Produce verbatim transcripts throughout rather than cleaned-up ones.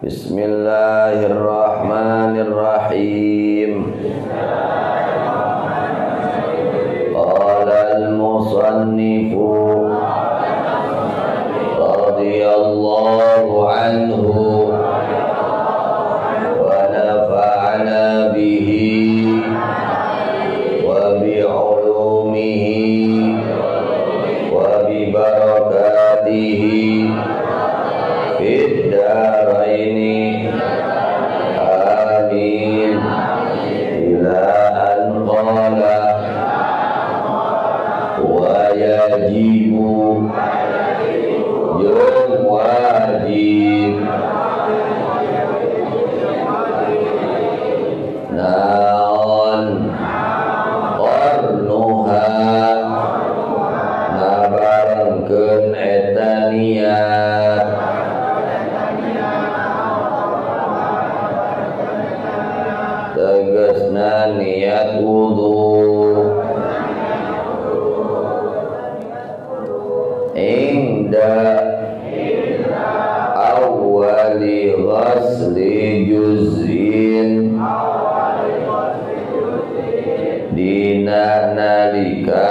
Bismillahirrahmanirrahim. Qala al-musannifu radhiyallahu anhu wa nafa'ana bihi wa bi'ulumihi wa bi barakatihi fid daraini amin. Ila an qala wa yajibu jeung wajib naon qarnuha ngabarengkeun eta niat tegasna niat wudu inda awali ghasli juz'in dina nalika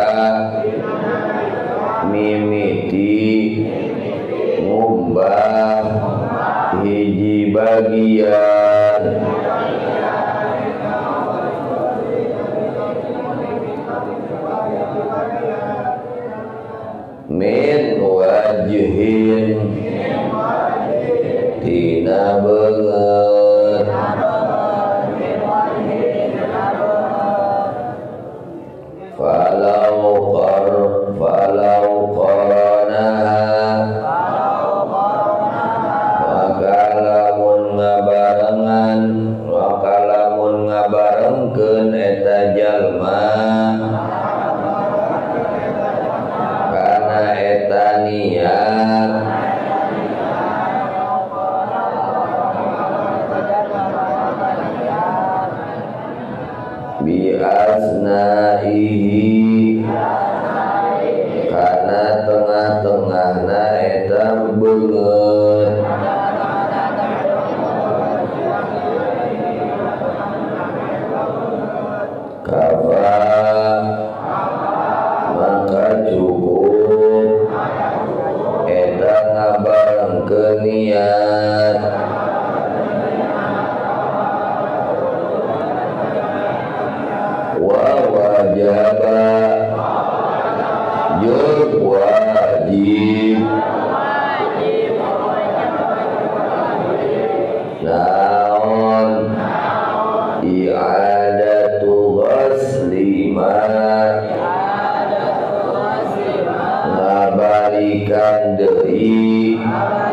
mimiti ngumbah hiji bagian min wajhin tina beungeut falau qar falau qaranaha maka lamun ngabarengan maka lamun ngabarengkeun eta jalma kana eta niat bi asnaihi kana tengah-tengahna eta beungeut kafa maka cukup eta ngabarengkeun niat wa wajaba jeung wajib naon i'adatu ghasli ma ngabalikan deui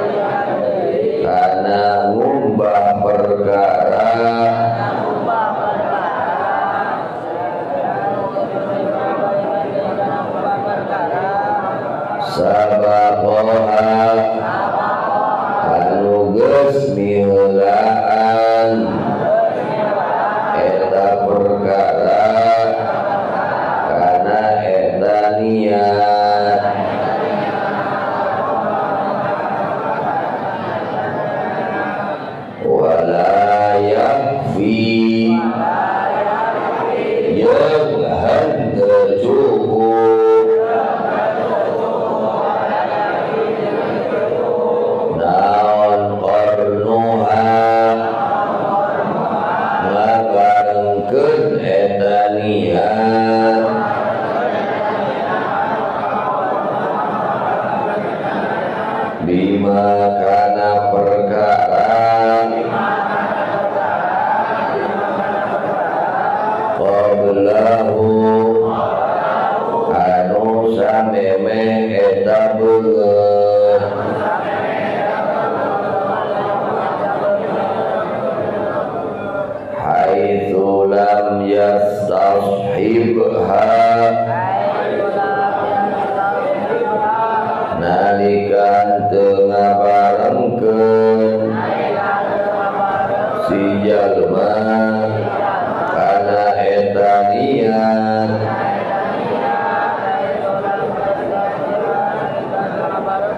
kana ngumbah perkara sabaqoha anu geus miheulaan eta perkara kana eta niat wala yakfi jeung henteu cukup naon qarnuha ngabarengkeun eta niat bima kana perkara qablahu anu sameme eta beungeut haitsu lam yastashibha nalikan teu ngabarengkeun si jalma kana eta niat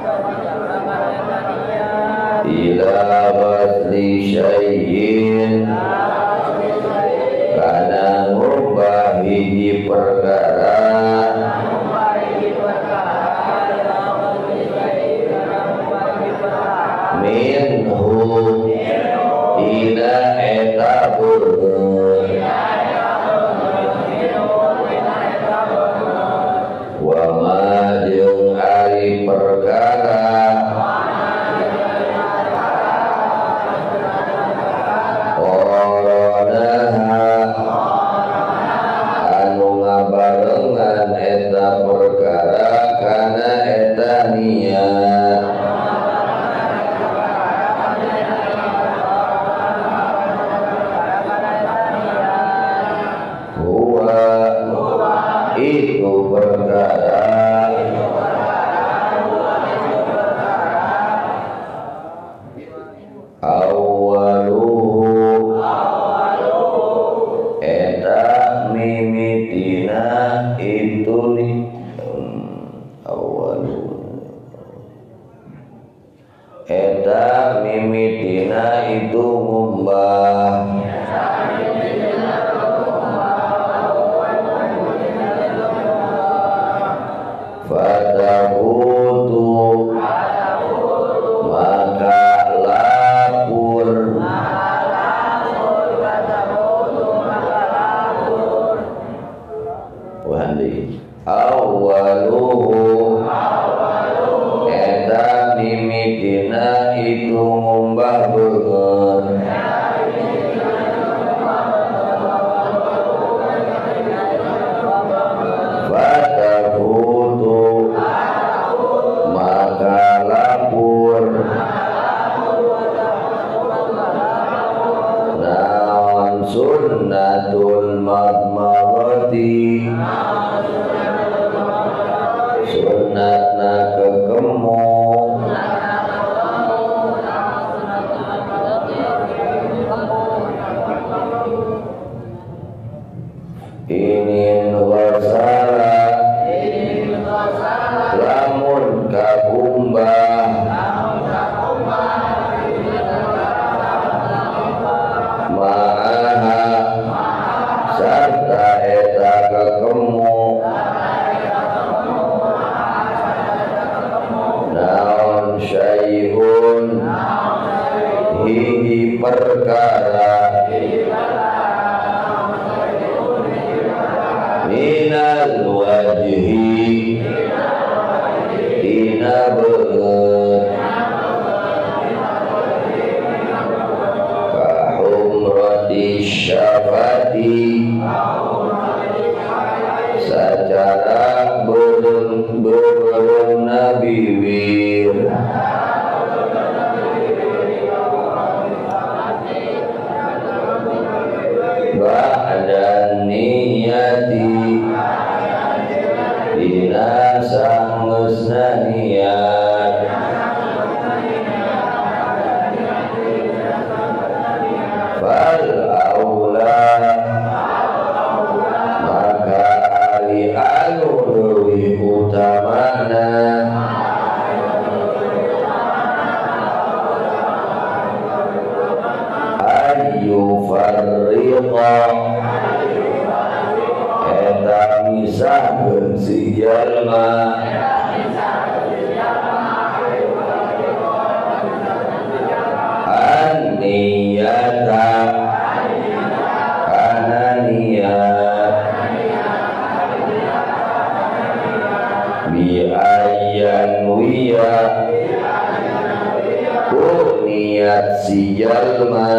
eta mimitina itu ngumbah fatakutu maka lapur wahandi awaluhu eta mimitina itu ngumbah beungeun fatakutu maka lapur naon sunnatul madmarati sunnatna kekemu inin wasala lamun kakumbah ma'aha sarta eta kekemu naon syai'un hiji perkara minal wajhi dina beut kahumrati syafati secara berun nabiwir ba'da niyati dina sanggeusna niat fal aula maka ari anu leuwih utamana ayu farriqa eta misahkeun si jalma an-niyata kana niat bi ayyan wiya ku niat si jalma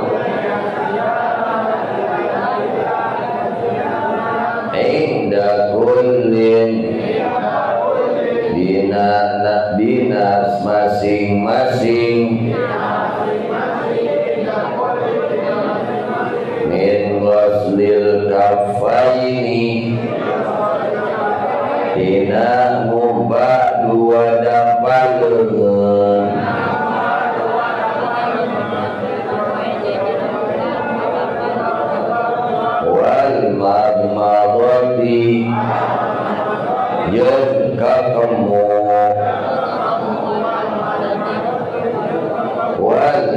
inda kullin dina dinas masing-masing min ghuslil kaffaini dina ngumbah dua dampak leungeun wal madmadati jeung kakemu wal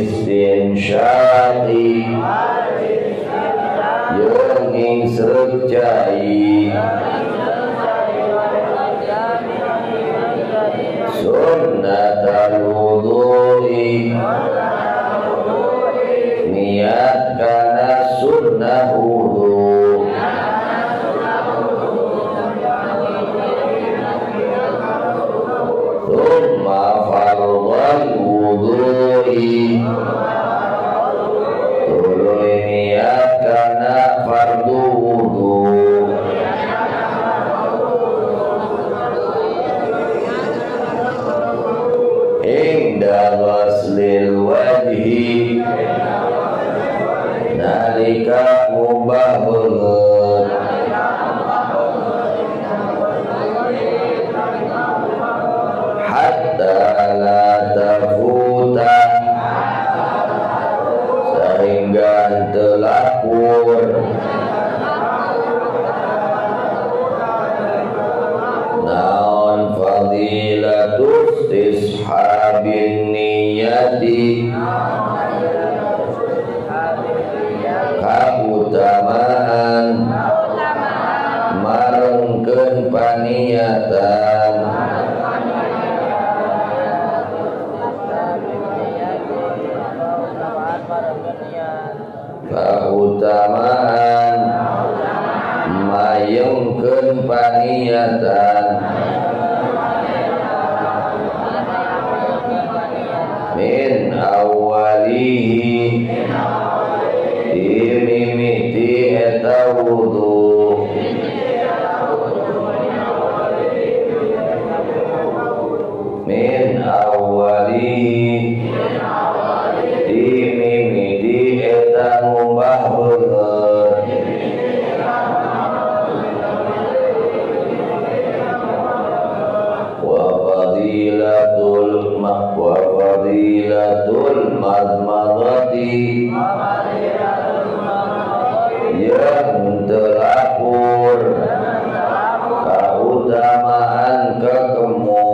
istinsyaqi jeung ngisreg cai sunnatul wudu'i niat kana sunnah wudu thumma fardhal wudu'i tuluy niat kana fardu wudu inda ghuslil wajhi nalika ngumbah beungeun hatta la tafuta sehingga teu lapur naon fadilatus tishabin fadilatul ma wa fadilatul madmadati yang terlapor keutamaan kekemu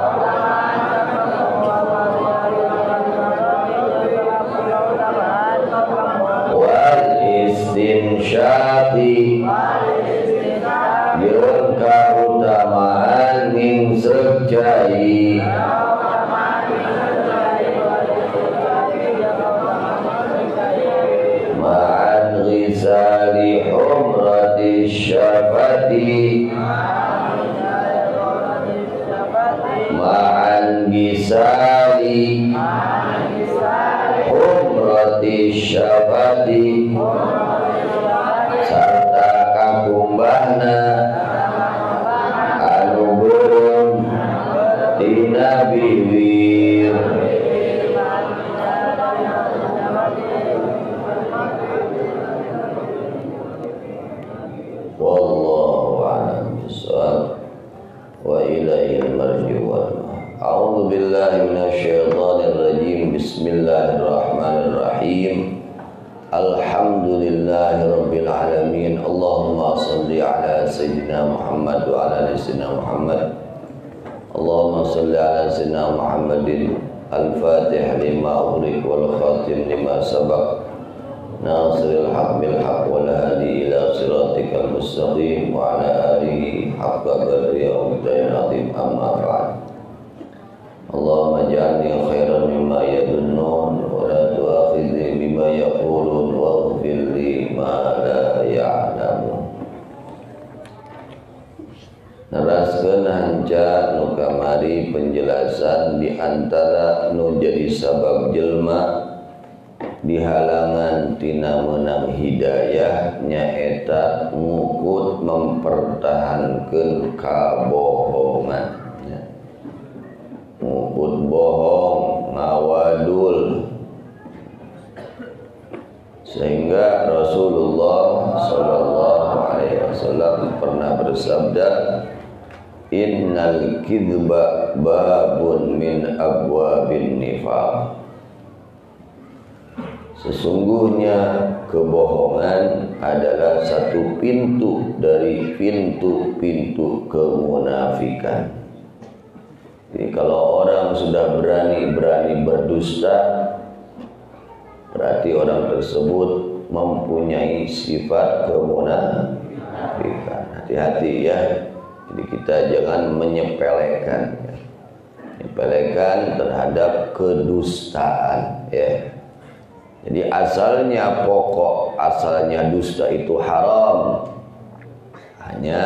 wal istinsyati yang keutamaan ing serjai ma'an ghisali humrati syafati ma'an ghisali humrati syafati sarta kakumbahna anu beureum tina bibir wallahu a'lam bishawab wa ilaihil marji wal ma'ab. A'udzu billahi minasyaitonir rajim. Bismillahirrahmanirrahim. Alhamdulillahi rabbil alamin. Allahumma shalli ala sayyidina Muhammad wa ala ali sayyidina Muhammad. Allahumma shalli ala sayyidina Muhammadin al-Fatih lima ughliq wal khatim lima sabaq nasiril haq bil haq wal hadi ila siratikal mustaqim wa ala alihi haqqa qadri wa miqdarin azim. Amma ba'd. Allahumma ja'alni khairan mimma yadunnun wa la tu'akhidni bima yaqulun waghfir li ma la ya'lamun. Naraskeun hanca nu kamari penjelasan di antara nu jadi sabab jelma dihalangan tina meunang hidayah nyaeta ngukut mempertahankeun kabohongan, ya. Ngukut bohong, ngawadul, sehingga Rasulullah Sallallahu Alaihi Wasallam pernah bersabda, innal kidba babun min abwabin nifaq. Sesungguhnya kebohongan adalah satu pintu dari pintu-pintu kemunafikan. Jadi kalau orang sudah berani-berani berdusta, berarti orang tersebut mempunyai sifat kemunafikan. Hati-hati ya. Jadi kita jangan menyepelekan, ya. Menyepelekan terhadap kedustaan, ya. Jadi asalnya pokok, asalnya dusta itu haram. Hanya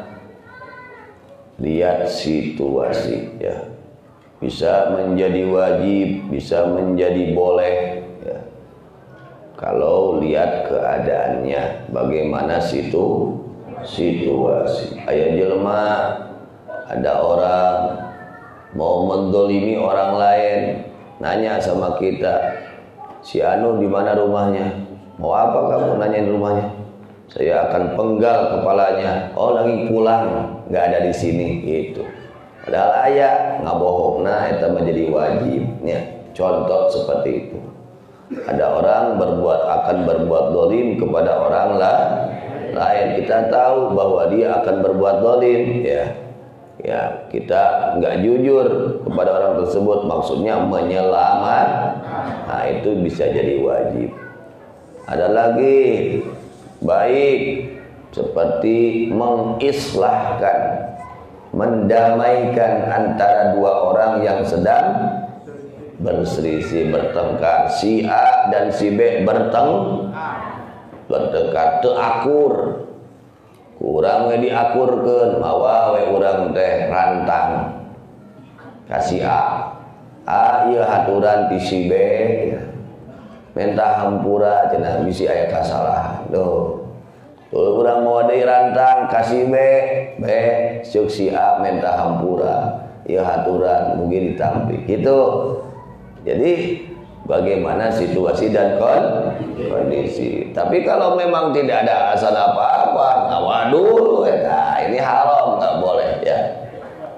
lihat situasi, ya. Bisa menjadi wajib, bisa menjadi boleh, ya. Kalau lihat keadaannya, bagaimana situ situasi. Aya jelema, ada orang mau mendolimi orang lain, nanya sama kita, si Anu di mana rumahnya? Mau apa kamu nanyain rumahnya? Saya akan penggal kepalanya. Oh lagi pulang, nggak ada di sini, gitu. Padahal ayah ngabohongna itu menjadi wajibnya. Contoh seperti itu. Ada orang berbuat akan berbuat dolim kepada orang lah, lain. Kita tahu bahwa dia akan berbuat dolim, ya. Ya, kita nggak jujur kepada orang tersebut, maksudnya menyelamat. Nah, itu bisa jadi wajib. Ada lagi baik seperti mengislahkan, mendamaikan antara dua orang yang sedang berselisih, bertengkar. Si A dan si B berteng bertengkar, teu akur. Kurang we diakurkeun, mawa we urang teh rantang kasih A. A ieu haturan ti si B, ya. Minta hampura cenah bisi aya kasalahan. Duh. Tuh urang mau deui rantang kasih B, B ceuk si A minta hampura. Ieu haturan mugi ditampi. Gitu. Jadi bagaimana situasi dan kondisi. Tapi kalau memang tidak ada alasan apa-apa, ngawa dulu, ya. Nah, ini haram, nggak boleh, ya.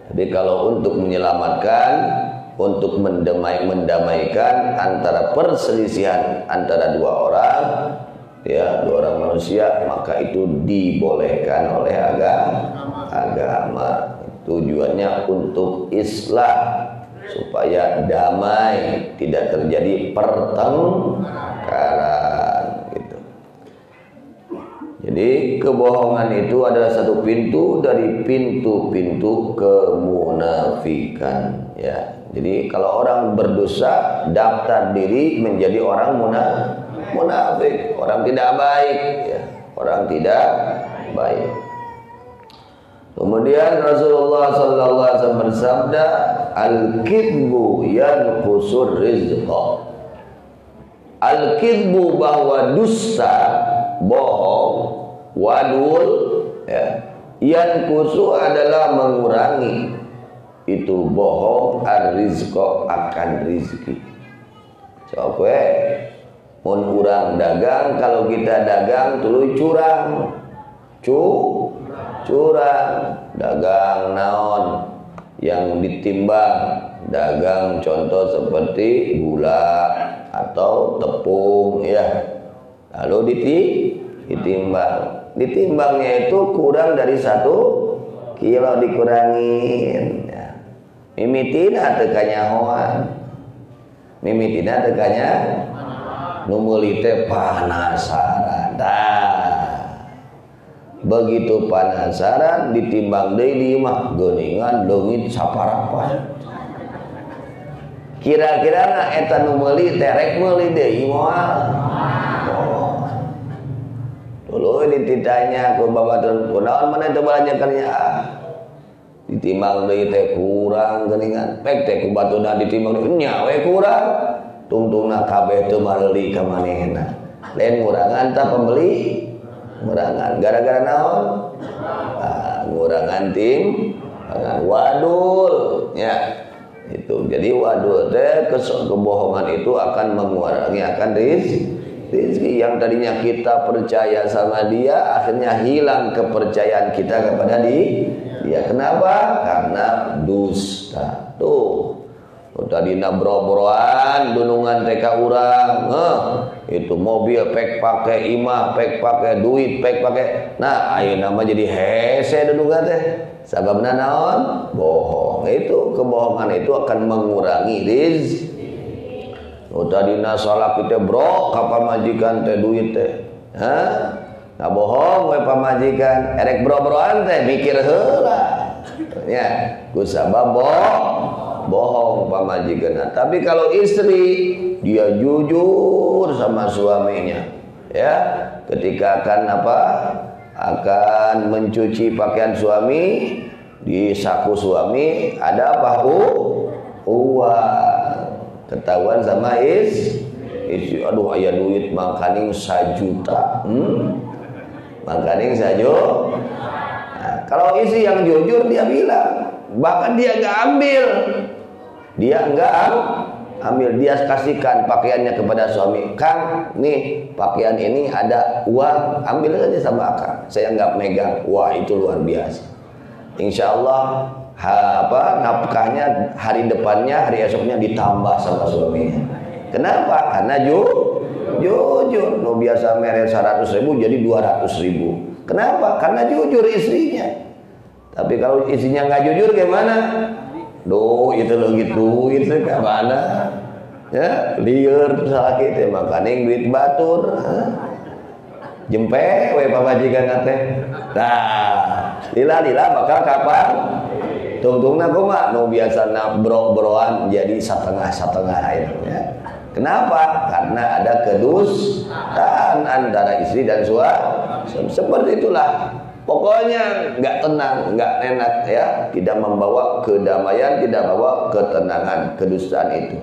Tapi kalau untuk menyelamatkan, untuk mendamai, mendamaikan antara perselisihan antara dua orang, ya dua orang manusia, maka itu dibolehkan oleh agama. Agama tujuannya untuk islah, supaya damai, tidak terjadi pertengkaran gitu. Jadi kebohongan itu adalah satu pintu dari pintu-pintu kemunafikan, ya. Jadi kalau orang berdosa, daftar diri menjadi orang munafik, orang tidak baik, ya. Orang tidak baik. Kemudian Rasulullah sallallahu alaihi wasallam bersabda, al-kidbu yanqusur rizqa. Al-kidbu bahwa dusta, bohong, wadul, ya, yanqusu adalah mengurangi itu bohong ar-rizqa akan rizki. Coba mun urang dagang, kalau kita dagang tuluy curang, cu curang, dagang naon yang ditimbang, dagang contoh seperti gula atau tepung, ya, lalu ditimbang, ditimbangnya itu kurang dari satu kilo dikurangin, ya. Mimitina tekanya hoan, mimitina tekanya numuli teh panasaran, dah begitu panasaran ditimbang deui di imah geuningan leungit saparapan. Kira-kira na eta nu meuli terek meuli deui moal. Dulu ditanya ku babatur kunaon maneh teu balanjakeunnya, ah. Ditimbang deui teh kurang geuningan. Pek teh ku batuna ditimbang deui nya we kurang. Tungtungna kabeh teu mareuli ka manehna. Lain ngurangan tah pembeli ngurangan gara-gara naon? Ah, ngurangan tim wadul, ya. Itu. Jadi wadul teh kebohongan itu akan mengurangi akan rizki. Rizki yang tadinya kita percaya sama dia, akhirnya hilang kepercayaan kita kepada dia. Dia kenapa? Karena dusta. Tuh. Tadi nabro-broan dunungan teka urang, eh, itu mobil pek pakai imah, pek pakai duit, pek pakai. Nah, ayeuna mah jadi hese dunungan teh. Sababna naon? Bohong. Itu kebohongan itu akan mengurangi rizki. Oh, tadi na salah kita bro, ka pamajikan teh duit teh. Hah? Nah bohong we pamajikan, erek bro-broan teh mikir heula. Ya, ku sabab bohong. Bohong pamajikan. Nah, tapi kalau istri dia jujur sama suaminya, ya, ketika akan apa? Akan mencuci pakaian suami, di saku suami ada apa? Uh, uang. Ketahuan sama is, istri, aduh aya duit mangkaning sajuta. Hmm? Mangkaning sajo. Nah, kalau istri yang jujur dia bilang, bahkan dia enggak ambil. Dia enggak ambil, dia kasihkan pakaiannya kepada suami. Kang, nih pakaian ini ada uang, ambil aja sama akang. Saya enggak megang. Wah, itu luar biasa. Insya Allah ha, apa nafkahnya hari depannya, hari esoknya ditambah sama suaminya. Kenapa? Karena ju, jujur. No biasa mere seratus ribu jadi dua ratus ribu. Kenapa? Karena jujur istrinya. Tapi kalau istrinya nggak jujur gimana? Duh, itu lo gitu, itu ke mana? Ya, liur sakit ya, makanya duit batur. Jempe, we pamajikan teh. Nah, lila-lila bakal kapan? Tungtungna kumaha? Nu biasa bro-broan jadi setengah-setengah airnya. Kenapa? Karena ada kedustaan antara istri dan suami. Seperti itulah. Pokoknya nggak tenang, nggak enak, ya, tidak membawa kedamaian, tidak membawa ketenangan, kedustaan itu.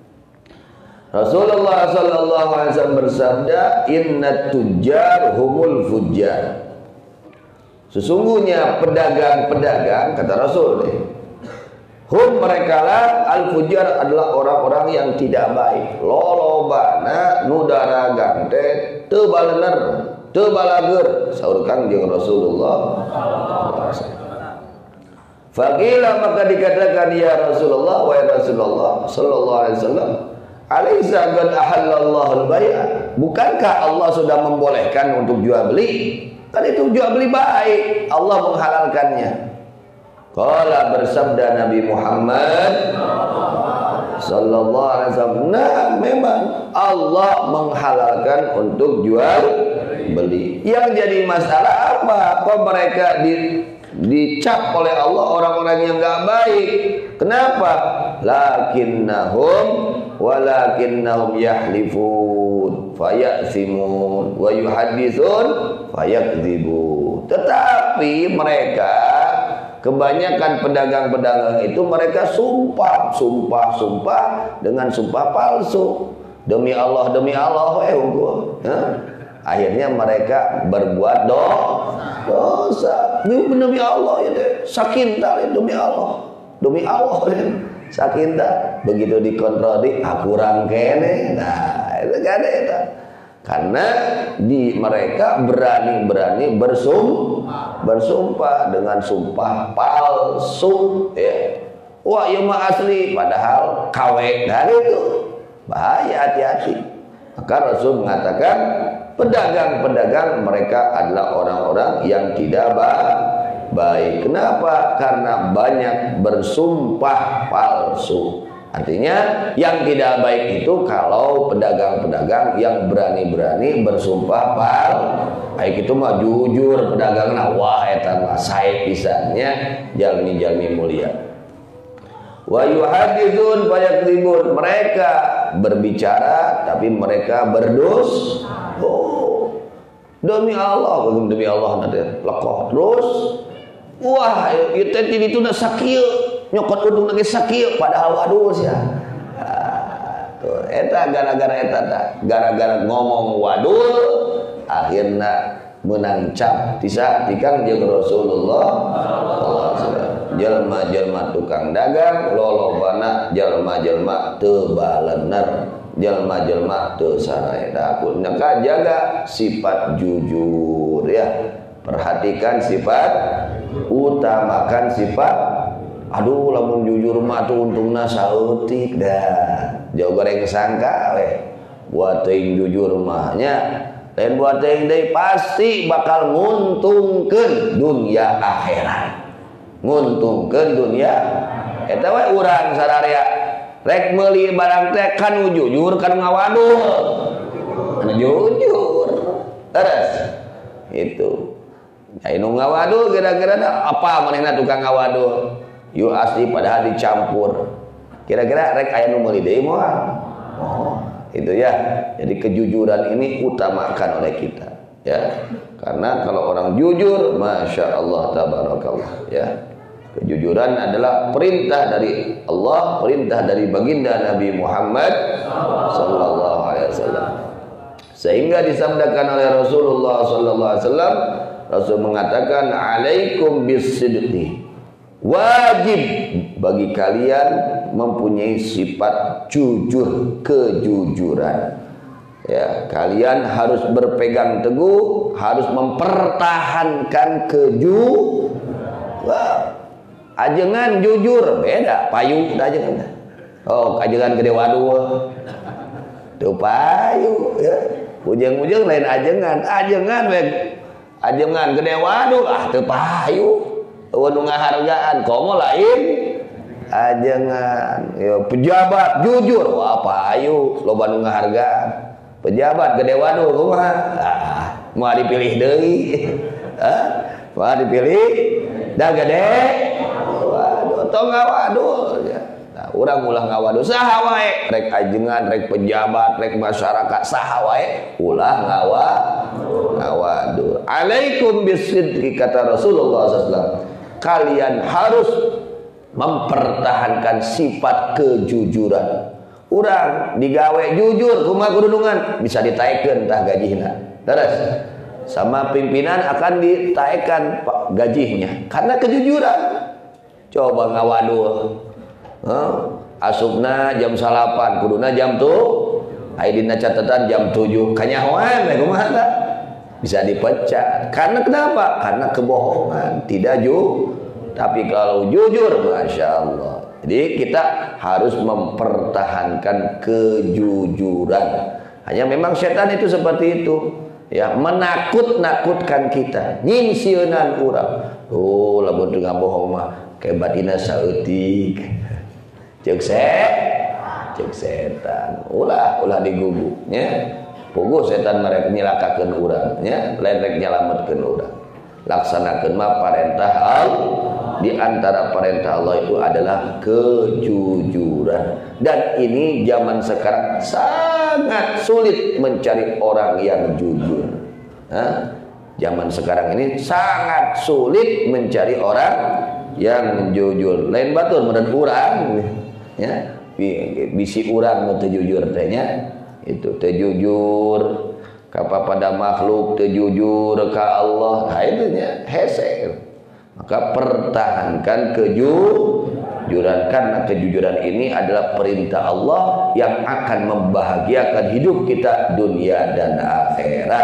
Rasulullah sallallahu alaihi wasallam bersabda, "Innat tujjar humul fujjar." Sesungguhnya pedagang-pedagang, kata Rasul, hum merekalah al-fujjar adalah orang-orang yang tidak baik. Lolobana nudara gante teu balener. Teu balager saur Kang jeung Rasulullah. Faqila, maka dikatakan, ya Rasulullah, wa Rasulullah sallallahu alaihi wasallam, alaysa qad ahallallahu al-bay'? Bukankah Allah sudah membolehkan untuk jual beli? Kan itu jual beli baik, Allah menghalalkannya. Qala, bersabda Nabi Muhammad sallallahu alaihi wasallam, nah memang Allah menghalalkan untuk jual beli. Yang jadi masalah apa? Kok mereka di dicap oleh Allah orang-orang yang enggak baik? Kenapa? Lakinnahum walakinnahum yahlifun fayasimun wa yuhaddisun fayakdzibun. Tetapi mereka, kebanyakan pedagang-pedagang itu mereka sumpah, sumpah, sumpah dengan sumpah palsu. Demi Allah, demi Allah, eh ya. Akhirnya mereka berbuat do, dosa. Demi Allah ya deh, sakinta demi Allah, demi Allah ya. Sakinta begitu dikontrol di aku rangkene. Nah, itu kan itu. Karena di mereka berani-berani bersum bersumpah dengan sumpah palsu ya. Wah, ya mah asli padahal kawe dari itu. Bahaya, hati-hati. Maka Rasul mengatakan pedagang-pedagang mereka adalah orang-orang yang tidak baik. Kenapa? Karena banyak bersumpah palsu. Artinya yang tidak baik itu kalau pedagang-pedagang yang berani-berani bersumpah palsu. Baik itu mah jujur pedagang, nah wah eta mah sae pisannya jalmi-jalmi mulia. Wa yuhaditsun fayakdzibun, mereka berbicara tapi mereka berdos. Oh, demi Allah, demi Allah nanti lekoh terus. Wah, ieu teh itu udah sakieu, nyokot udung lagi sakieu padahal waduh sia. Tuh, eta gara-gara eta tah, gara-gara ngomong waduh akhirna menang cap tisa tikang jeung Rasulullah sallallahu alaihi wasallam. Jelma-jelma tukang dagang lolobana jelma-jelma teu balener, jelma-jelma teu saraeda. Maka jaga sifat jujur ya. Perhatikan sifat, utamakan sifat. Aduh, lamun jujur mah tuh untungna saeutik dah. Jauh goreng sangka we. Buat teuing jujur mah nya lain buat teuing deui pasti bakal nguntungkeun dunia akhirat. Nguntungkeun dunia eta we urang sadaya rek meuli barang teh kan jujur kan ngawaduh. Anu jujur. Terus itu. Anu ngawaduh kira-kira apa manehna tukang ngawaduh? Yu asli padahal dicampur. Kira-kira rek aya nu meuli deui moal. Oh, itu ya. Jadi kejujuran ini utamakan oleh kita ya. Karena kalau orang jujur, masya Allah tabarakallah ya. Kejujuran adalah perintah dari Allah, perintah dari baginda Nabi Muhammad sallallahu alaihi wasallam. Sehingga disabdakan oleh Rasulullah sallallahu alaihi wasallam, Rasul mengatakan alaikum bisidqi. Wajib bagi kalian mempunyai sifat jujur, kejujuran. Ya, kalian harus berpegang teguh, harus mempertahankan kejujuran. Ajengan jujur beda, payu ajengan. Oh, ajengan gede waduh. Tuh payu ya. Ujung-ujung lain ajengan, ajengan we. Ajengan gede waduh ah teu payu. Eueuh ngahargaan, komo lain ajengan. Ya pejabat jujur, wah payu, loba nu ngahargaan. Pejabat gede waduh kumaha? Ah, mau dipilih deui. Hah? Mau dipilih da gede waduh tong ngawaduh ya. Nah, urang ulah ngawaduh saha wae, rek ajengan, rek pejabat, rek masyarakat saha wae ulah ngawa ngawaduh. Alaikum bisidqi, kata Rasulullah sallallahu alaihi wasallam. Kalian harus mempertahankan sifat kejujuran. Urang digawe jujur kumaha kudunungan bisa ditaekeun tah gajihna. Terus sama pimpinan akan ditaekan gajinya karena kejujuran. Coba ngawaduh. Huh? Asupna jam salapan, kuduna jam tuh. Aidina catatan jam tujuh. Kanyahoan we kumaha tah? Bisa dipecat. Karena kenapa? Karena kebohongan, tidak ju Tapi kalau jujur, Masya Allah. Jadi kita harus mempertahankan kejujuran. Hanya memang setan itu seperti itu, ya, menakut-nakutkan kita, nyingsieunan urang. Oh, lamun teu ngabohong mah kebatina saeutik. Ceuk set, ceuk setan. Ulah ulah digugu nya. Puguh setan merek nyilakakeun urang nya, lain rek nyalametkeun urang. Laksanakeun mah parentah Allah. Di antara perintah Allah itu adalah kejujuran. Dan ini zaman sekarang sangat sulit mencari orang yang jujur. Hah? Zaman sekarang ini sangat sulit mencari orang yang jujur. Lain batur meureun urang, ya. Bisi urang nu teu jujur teh nya. Itu teu jujur ka pada makhluk, teu jujur ka Allah. Nah itu nya hese. Maka pertahankan kejujuran, karena kejujuran ini adalah perintah Allah yang akan membahagiakan hidup kita dunia dan akhirat.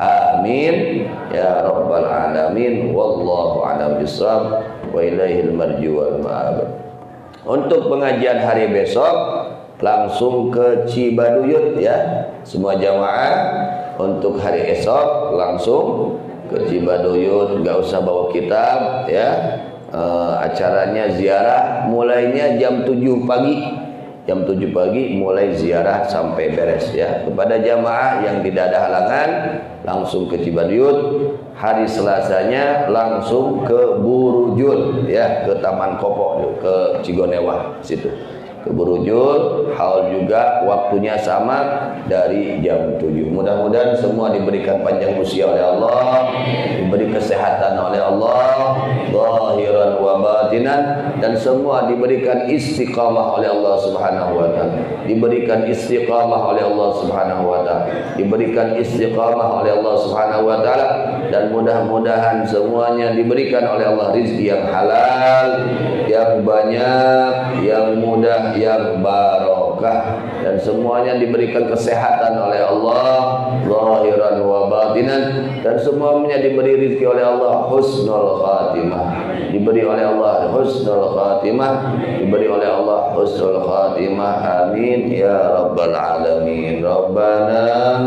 Amin ya rabbal alamin. Wallahu a'lam bishawab wa ilaihil marji wal ma'ab. Untuk pengajian hari besok langsung ke Cibaduyut ya, semua jamaah. Untuk hari esok langsung ke Cibaduyut, nggak usah bawa kitab ya. E, acaranya ziarah mulainya jam tujuh pagi. Jam tujuh pagi mulai ziarah sampai beres ya. Kepada jamaah yang tidak ada halangan langsung ke Cibaduyut. Hari Selasanya langsung ke Burujul ya, ke Taman Kopo, ke Cigonewah situ. Ke Burujul, hal juga waktunya sama dari jam tujuh. Mudah-mudahan semua diberikan panjang usia oleh Allah, diberi kesehatan oleh Allah, zahiran wa batinan, dan semua diberikan istiqamah oleh Allah Subhanahu wa taala. Diberikan istiqamah oleh Allah Subhanahu wa taala. Diberikan istiqamah oleh Allah Subhanahu wa taala, dan mudah-mudahan semuanya diberikan oleh Allah rezeki yang halal, yang banyak, yang mudah, yang barokah, dan semuanya diberikan kesehatan oleh Allah zahiran wa batinan, dan semuanya diberi rezeki oleh Allah husnul khatimah, diberi oleh Allah husnul khatimah, diberi oleh Allah husnul khatimah. Amin ya rabbal alamin. Rabbana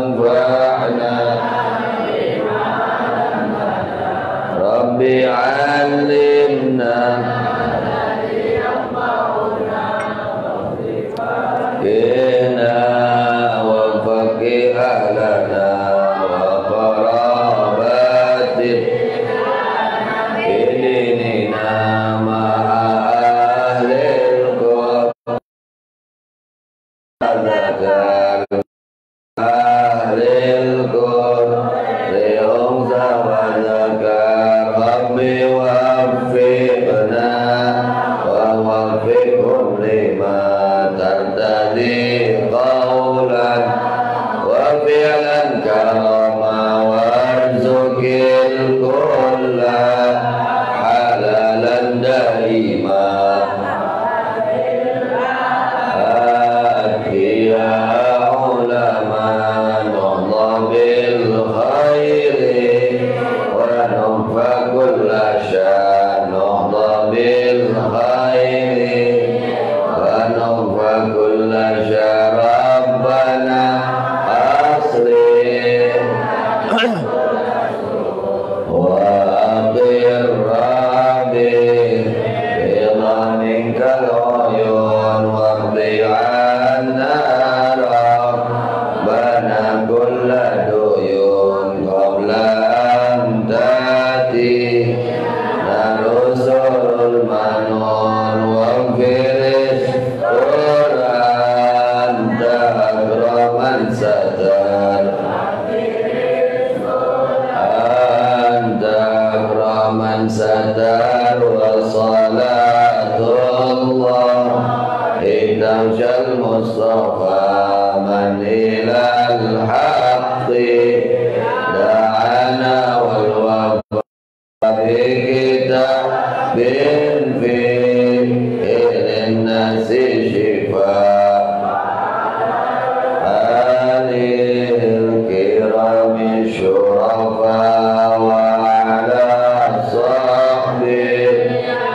anfa'na Rabbi 'allimna Qina wa faqih ahlana wa qarabatin idinina ma'ahlil qadar ahlil qadrium zawazakar Rabbi waffiqna wa waffiqhum lima tadi qawlan wa fi'lan karama warzuqil kulla halalan daima ya ulama Allah bil khairi wa nufa kulla syan Allah bil khairi وكل شر ربنا أصلح وأطير ربي رضا منك العيون واقضي عنا ربنا كل ديون قبل أن تأتي نرسل المنون واغفر satar anta akraman satar wa salatullah idam syal mustafa man ilal haqqi da'ana wal wababi kita bin fi ilin nasi shifa شرفا وعلى صحبه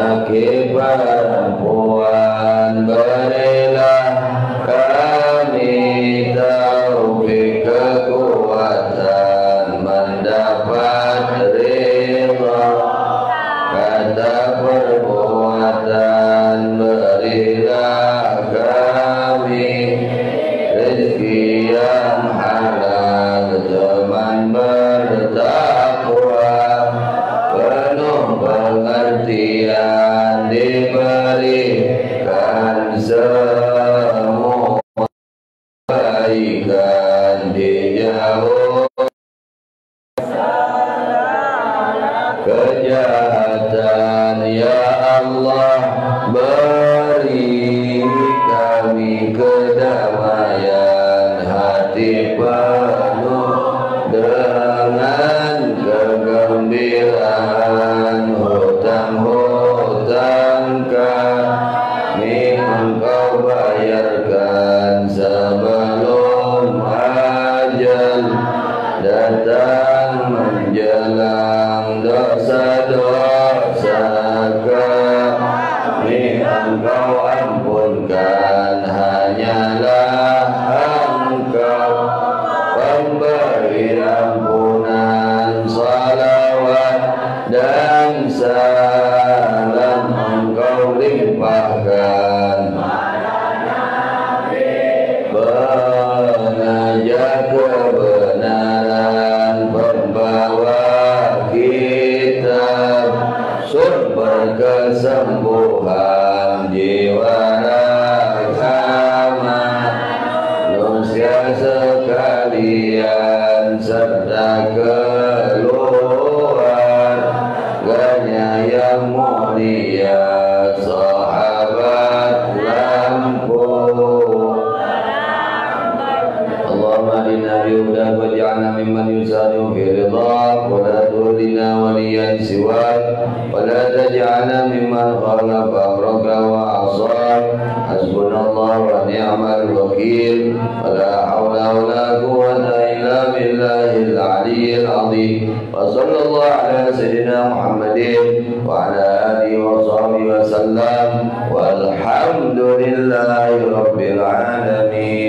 laki perempuan, berilah kami taufik kekuatan mendapat ridha kata perbuatan, berilah kami rezeki yang halal, teman bertakwa, penuh pengertian, diberikan semua kebaikan, dijauh kejahatan. Ya Allah, beri kami kedamaian hati penuh dengan kegembiraan, hutang-hutang kami Engkau bayarkan sebelum ajal datang menjelang, dosa-dosa kami Engkau ampunkan, hanyalah Engkau pemberi ampunan. Salawat dan salam Engkau limpahkan, penajak kebenaran, pembawa kitab, sumber kesembuhan jiwa raga manusia sekalian, serta keluarganya yang mulia, sahabat lampu. Allahumma inna bihudan waj'alna mimman yusari'u fi ridhak, wa la tuhdina waliyan siwak, wa la taj'alna mimman khalafa amraka wa asak. Hasbunallah wa ni'mal wakil, wa la hawla wa la quwwata illa billahil aliyyil azim. Wa sallallahu ala sayyidina Muhammadin wa ala alihi wa sahbihi wa sallam, walhamdulillahi rabbil alamin.